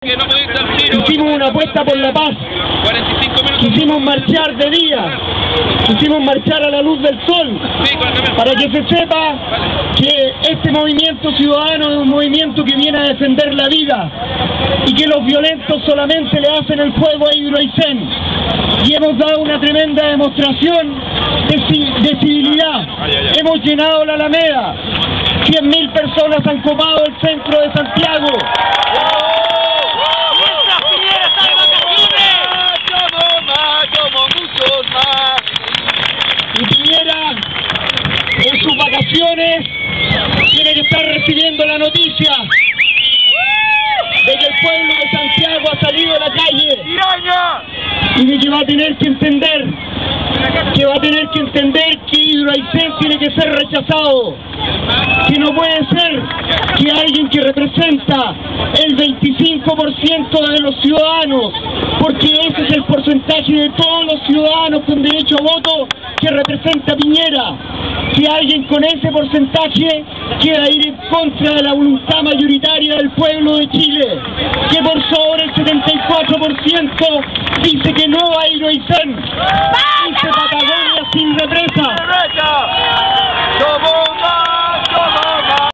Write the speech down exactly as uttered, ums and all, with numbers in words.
Que no pudiste al tiro. Hicimos una apuesta por la paz. cuarenta y cinco minutos. Quisimos marchar de día. Quisimos marchar a la luz del sol. Sí, para que se sepa que este movimiento ciudadano es un movimiento que viene a defender la vida y que los violentos solamente le hacen el fuego a Hidroaicén. Y hemos dado una tremenda demostración de, de civilidad. Hemos llenado la Alameda. cien mil personas han copado el centro de Santiago. Y Piñera, en sus vacaciones, tiene que estar recibiendo la noticia de que el pueblo de Santiago ha salido a la calle y de que va a tener que entender que va a tener que entender que Hidroaicén tiene que ser rechazado, que no puede ser que alguien que representa el veinticinco por ciento de los ciudadanos, porque ese es el porcentaje de todos los ciudadanos con derecho a voto que representa Piñera, que alguien con ese porcentaje quiera ir en contra de la voluntad mayoritaria del pueblo de Chile, que por sobre el setenta y cuatro por ciento dice que no a Hidroaicén.